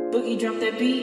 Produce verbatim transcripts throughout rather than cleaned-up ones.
Boogie drop that beat.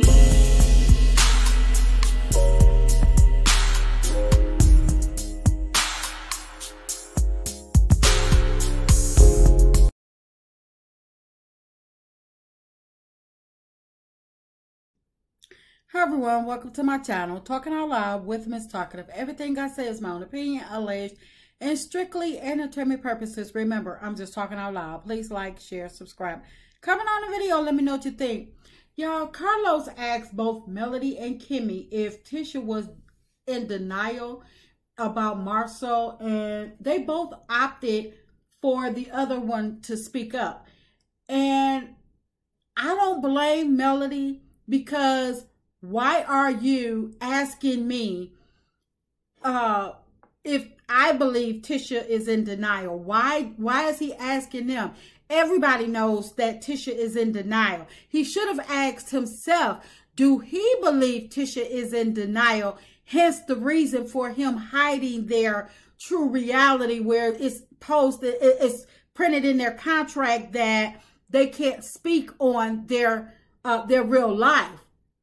Hi everyone, welcome to my channel, Talking Out Loud with Miss Talkative. Everything I say is my own opinion, alleged, and strictly entertainment purposes. Remember, I'm just talking out loud. Please like, share, subscribe. Comment on the video, let me know what you think. Y'all, Carlos asked both Melody and Kimmy if Tisha was in denial about Marsau, and they both opted for the other one to speak up. And I don't blame Melody, because why are you asking me uh, if I believe Tisha is in denial? Why, why is he asking them? Everybody knows that Tisha is in denial. He should have asked himself, do he believe Tisha is in denial? Hence the reason for him hiding their true reality, where it's posted, it's printed in their contract that they can't speak on their uh, their real life.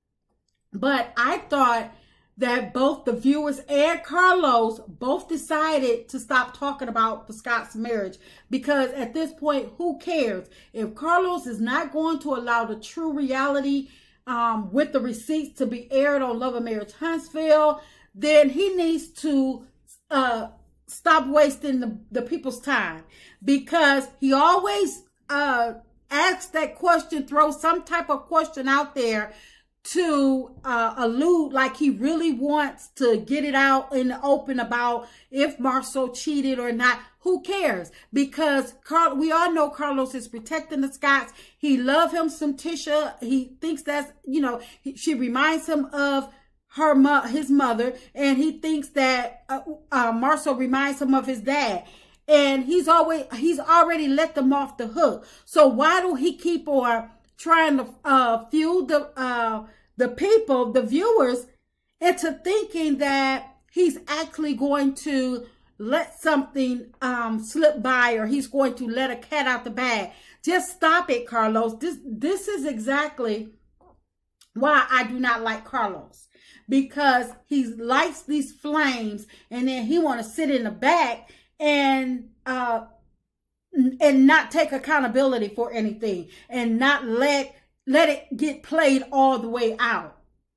But I thought that both the viewers and Carlos both decided to stop talking about the Scott's marriage, because at this point, who cares? If Carlos is not going to allow the true reality um, with the receipts to be aired on Love and Marriage Huntsville, then he needs to uh, stop wasting the, the people's time, because he always uh, asks that question, throws some type of question out there to uh, allude like he really wants to get it out in the open about if Marsau cheated or not. Who cares? Because Carl, we all know Carlos is protecting the Scotts. He loves him some Tisha. He thinks that's, you know, he, she reminds him of her mo his mother, and he thinks that uh, uh, Marsau reminds him of his dad. And he's always he's already let them off the hook. So why do he keep on trying to uh, fuel the uh, the people, the viewers, into thinking that he's actually going to let something um, slip by, or he's going to let a cat out the bag? Just stop it, Carlos. This this is exactly why I do not like Carlos, because he lights these flames and then he want to sit in the back and uh, and not take accountability for anything, and not let let it get played all the way out.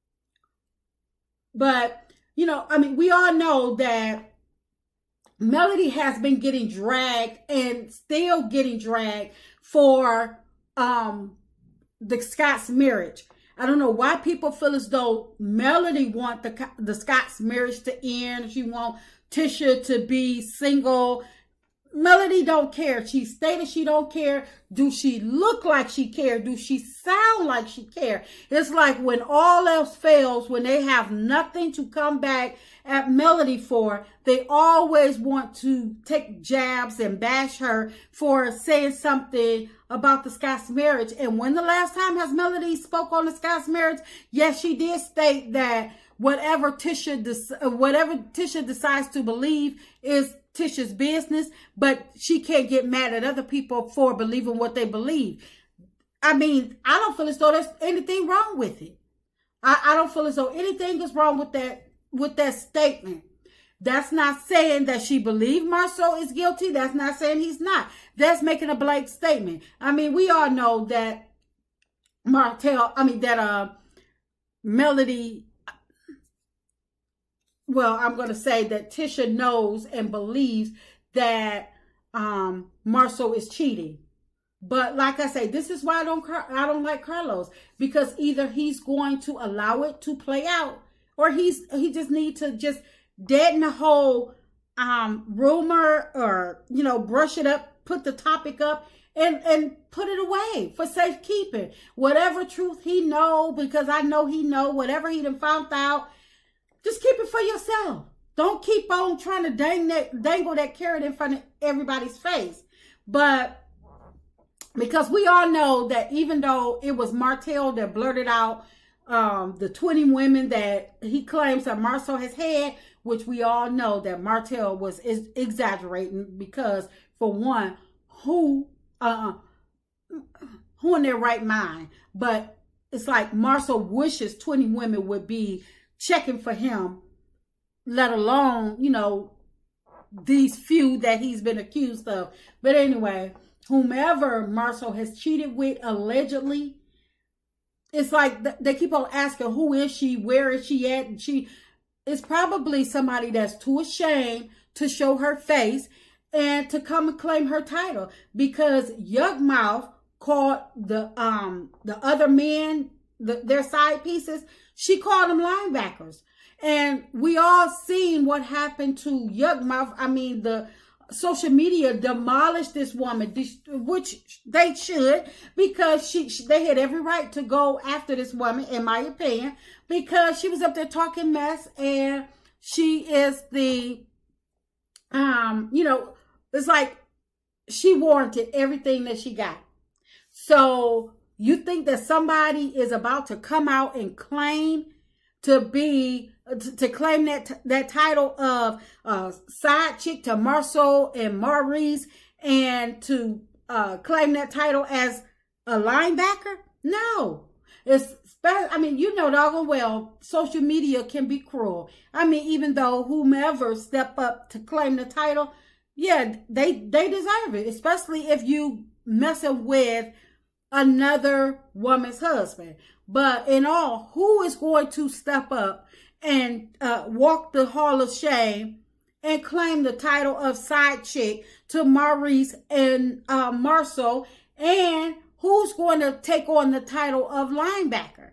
But, you know, I mean, we all know that Melody has been getting dragged and still getting dragged for um, the Scott's marriage. I don't know why people feel as though Melody want the, the Scott's marriage to end. She want Tisha to be single. Melody don't care. She stated she don't care. Do she look like she care? Do she sound like she care? It's like when all else fails, when they have nothing to come back at Melody for, they always want to take jabs and bash her for saying something about the Scott's marriage. And when the last time has Melody spoke on the Scott's marriage? Yes, she did state that whatever Tisha, whatever Tisha decides to believe is Tisha's business, but she can't get mad at other people for believing what they believe. I mean, I don't feel as though there's anything wrong with it. I, I don't feel as though anything is wrong with that with that statement. That's not saying that she believed Marsau is guilty. That's not saying he's not. That's making a blank statement. I mean, we all know that Martell, I mean, that uh, Melody, well, I'm going to say that Tisha knows and believes that um, Marsau is cheating. But like I say, this is why I don't I don't like Carlos, because either he's going to allow it to play out, or he's he just needs to just deaden the whole um, rumor, or, you know, brush it up, put the topic up, and and put it away for safekeeping. Whatever truth he know, because I know he know, whatever he done found out, just keep it for yourself. Don't keep on trying to dang that, dangle that carrot in front of everybody's face. But because we all know that even though it was Martell that blurted out um, the twenty women that he claims that Marsau has had, which we all know that Martell was is exaggerating, because for one, who uh, who in their right mind? But it's like Marcel wishes twenty women would be checking for him, let alone, you know, these few that he's been accused of. But anyway, whomever Marcel has cheated with allegedly, it's like they keep on asking, who is she? Where is she at? And she is probably somebody that's too ashamed to show her face and to come and claim her title, because Yukmouth called the um the other men, the, their side pieces, she called them linebackers. And we all seen what happened to Yukmouth. I mean, the social media demolished this woman, which they should, because she, she they had every right to go after this woman, in my opinion, because she was up there talking mess, and she is the um you know, it's like she warranted everything that she got. So you think that somebody is about to come out and claim to be to, to claim that that title of uh, side chick to Marcel and Maurice, and to uh, claim that title as a linebacker? No. It's, I mean, you know doggone well, social media can be cruel. I mean, even though whomever step up to claim the title, yeah, they they deserve it, especially if you messing with another woman's husband. But in all, who is going to step up and uh, walk the hall of shame and claim the title of side chick to Maurice and uh, Marcel? And who's going to take on the title of linebacker?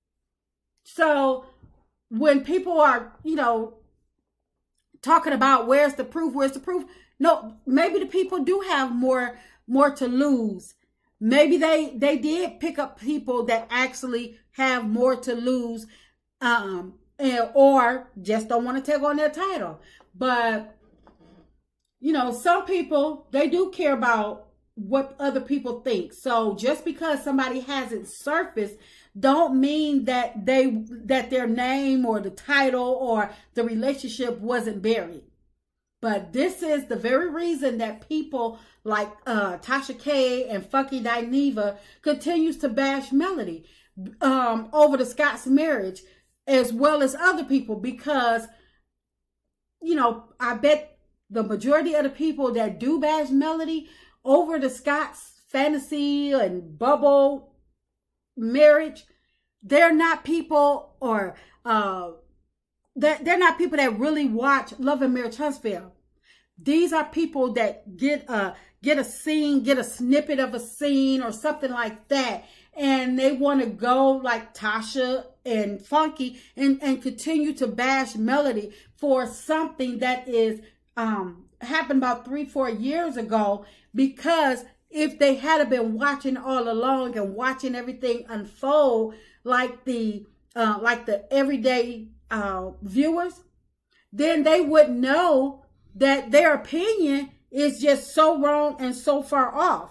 So when people are, you know, talking about where's the proof, where's the proof? No, maybe the people do have more, more to lose. Maybe they, they did pick up people that actually have more to lose, um, and, or just don't want to take on their title. But, you know, some people, they do care about what other people think. So just because somebody hasn't surfaced, don't mean that they that their name or the title or the relationship wasn't buried. But this is the very reason that people like uh, Tasha K and Funky Dineva continues to bash Melody um, over the Scott's marriage, as well as other people, because, you know, I bet the majority of the people that do bash Melody over the Scott's fantasy and bubble marriage, they're not people, or uh, they're, they're not people that really watch Love and Marriage Huntsville. These are people that get a, get a scene, get a snippet of a scene or something like that, and they want to go like Tasha and Funky and, and continue to bash Melody for something that is um, happened about three, four years ago. Because if they had been watching all along and watching everything unfold like the uh, like the everyday uh, viewers, then they would know that their opinion is just so wrong and so far off.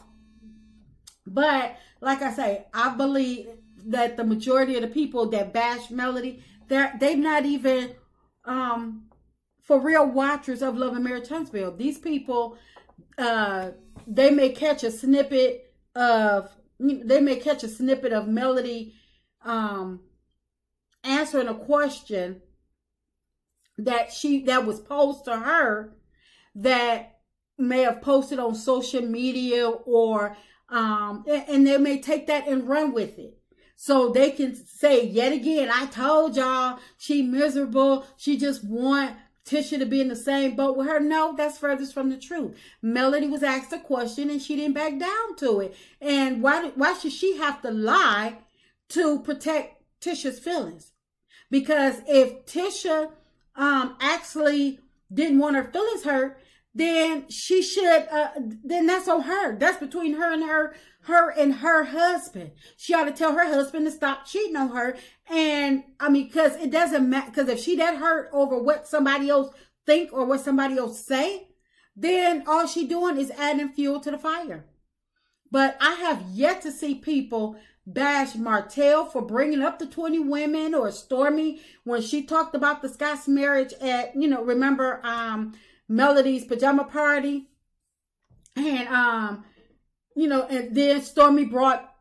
But like I say, I believe that the majority of the people that bash Melody, they're they're not even um, for real watchers of Love and Marriage Huntsville. These people, uh, they may catch a snippet of they may catch a snippet of Melody um, answering a question that she that was posed to her, that may have posted on social media, or um and they may take that and run with it, so they can say yet again, I told y'all she miserable, she just want Tisha to be in the same boat with her. No, that's furthest from the truth. Melody was asked a question and she didn't back down to it. And why why should she have to lie to protect Tisha's feelings? Because if Tisha um actually didn't want her feelings hurt, then she should uh then that's on her. That's between her and her her and her husband. She ought to tell her husband to stop cheating on her. And I mean, because it doesn't matter, because if she that hurt over what somebody else think or what somebody else say, then all she doing is adding fuel to the fire. But I have yet to see people bash Martell for bringing up the twenty women, or Stormy when she talked about the Scott's marriage at, you know, remember um Melody's pajama party, and um you know, and then Stormy brought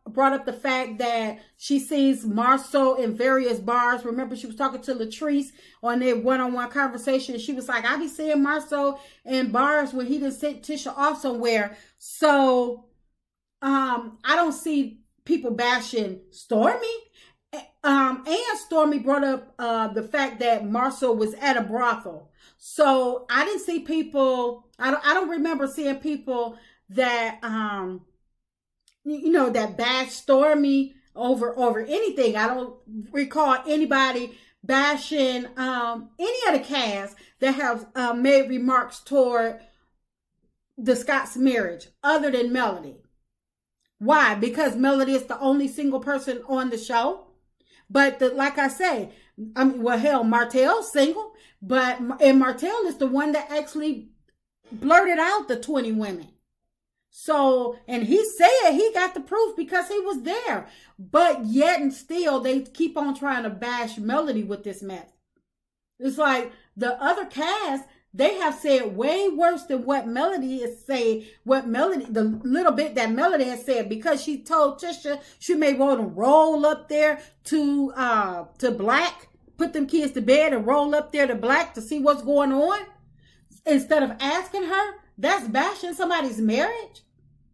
brought up the fact that she sees Marsau in various bars. Remember, she was talking to Latrice on their one-on-one conversation. She was like, I be seeing Marsau in bars when he done sent Tisha off somewhere. So um, I don't see people bashing Stormi. Um, and Stormi brought up uh, the fact that Marsau was at a brothel. So I didn't see people, I don't, I don't remember seeing people that, um, you know, that bash Stormi over, over anything. I don't recall anybody bashing um, any of the cast that have uh, made remarks toward the Scott's marriage other than Melody. Why? Because Melody is the only single person on the show. But the, like I say, I mean, well, hell, Martell's single, but and Martell is the one that actually blurted out the twenty women. So, and he said he got the proof because he was there. But yet and still, they keep on trying to bash Melody with this mess. It's like the other cast, they have said way worse than what Melody is saying, what Melody, the little bit that Melody has said, because she told Tisha she may want to roll up there to, uh, to Black, put them kids to bed and roll up there to Black to see what's going on. Instead of asking her, that's bashing somebody's marriage.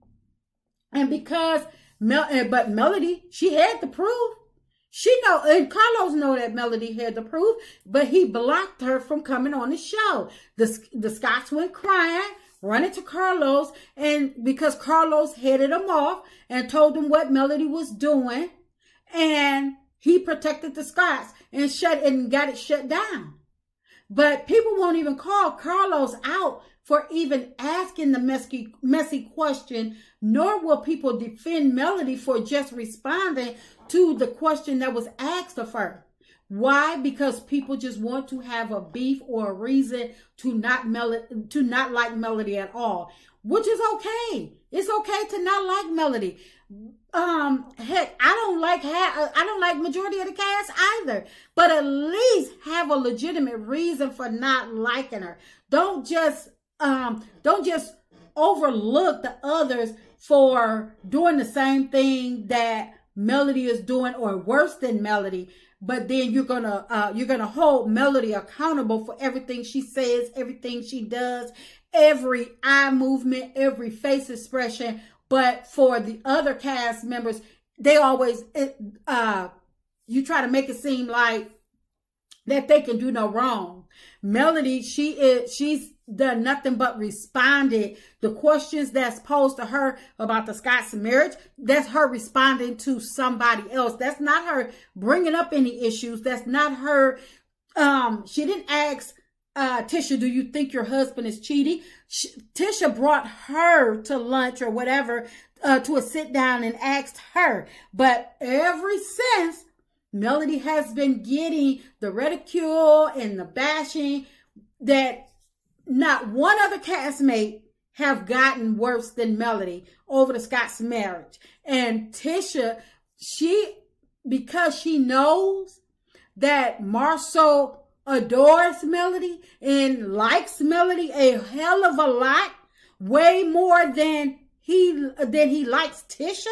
And because, Mel, but Melody, she had the proof. She know, and Carlos know that Melody had the proof, but he blocked her from coming on the show. The, the Scotts went crying, running to Carlos, and because Carlos headed him off and told him what Melody was doing, and he protected the Scotts and shut and got it shut down. But people won't even call Carlos out for even asking the messy, messy question, nor will people defend Melody for just responding to the question that was asked of her. Why? Because people just want to have a beef or a reason to not Mel- to not like Melody at all, which is okay. It's okay to not like Melody. Um, heck, I don't like ha- I don't like majority of the cast either, but at least have a legitimate reason for not liking her. Don't just um, don't just overlook the others for doing the same thing that Melody is doing or worse than Melody, but then you're gonna uh, you're gonna hold Melody accountable for everything she says, everything she does, every eye movement, every face expression. But for the other cast members, they always uh, you try to make it seem like that they can do no wrong. Melody, she is she's done nothing but responded. The questions that's posed to her about the Scott's marriage, that's her responding to somebody else. That's not her bringing up any issues. That's not her. Um, she didn't ask uh, Tisha, do you think your husband is cheating? She, Tisha brought her to lunch or whatever uh, to a sit down and asked her. But ever since, Melody has been getting the ridicule and the bashing that not one other castmate have gotten worse than Melody over the Scott's marriage. And Tisha, she, because she knows that Marsau adores Melody and likes Melody a hell of a lot, way more than he, than he likes Tisha,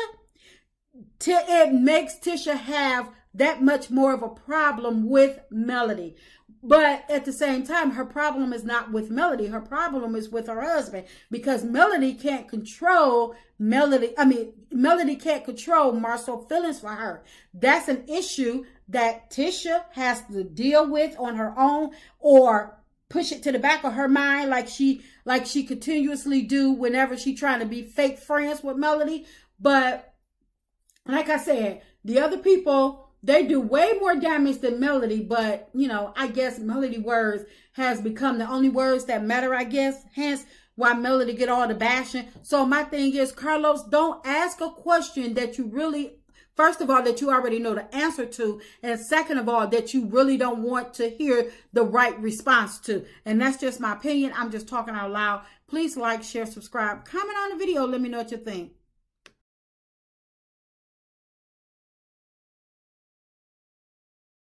it makes Tisha have that much more of a problem with Melody. But at the same time, her problem is not with Melody. Her problem is with her husband, because Melody can't control Melody. I mean, Melody can't control Marsau's feelings for her. That's an issue that Tisha has to deal with on her own, or push it to the back of her mind like she like she continuously do whenever she's trying to be fake friends with Melody. But like I said, the other people, they do way more damage than Melody, but, you know, I guess Melody words has become the only words that matter, I guess. Hence, why Melody get all the bashing. So my thing is, Carlos, don't ask a question that you really, first of all, that you already know the answer to. And second of all, that you really don't want to hear the right response to. And that's just my opinion. I'm just talking out loud. Please like, share, subscribe, comment on the video. Let me know what you think.